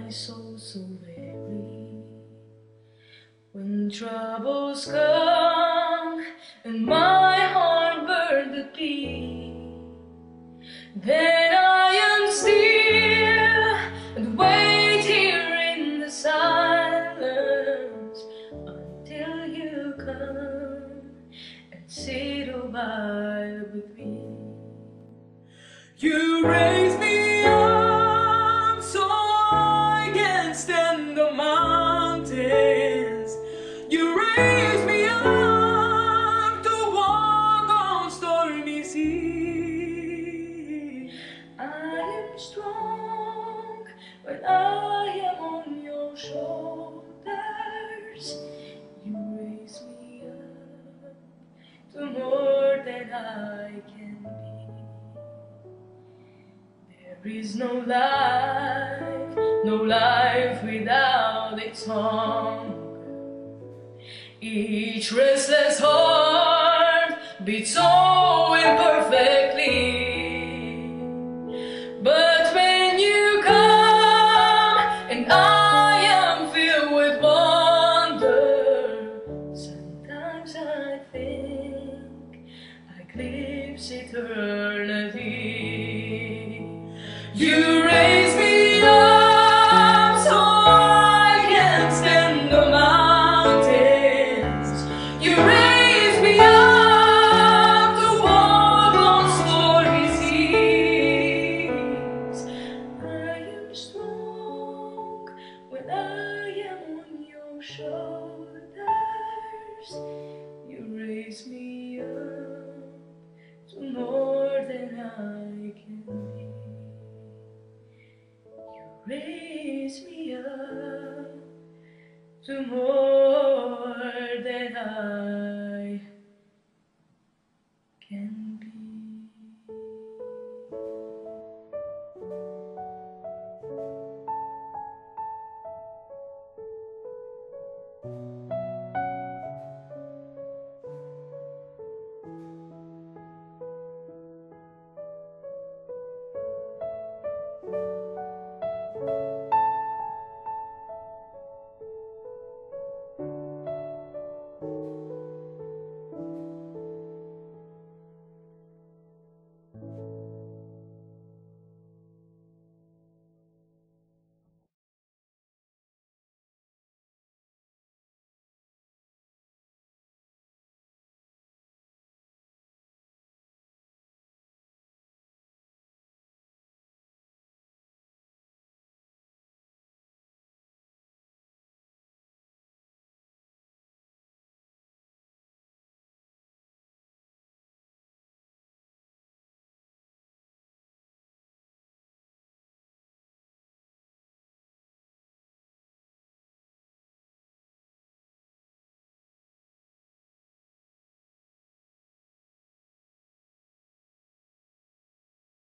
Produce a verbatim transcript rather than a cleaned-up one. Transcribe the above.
my soul so weary. When troubles come and my heart burned to thee, then I am still and wait here in the silence until you come and sit a while with me. You raise me up so I can stand the mountains. You raise me up to walk on stormy seas. I am strong when I am on your shoulders. You raise me up to more than I can be. There is no life, no life without its hunger. Each restless heart beats so imperfectly. But when you come and I am filled with wonder, sometimes I think I glimpse eternity. You raise me up so I can stand the mountains. You raise me up to walk on stormy seas. I am strong when I am on your shoulders. You raise me up to more than I can be. Raise me up to more than I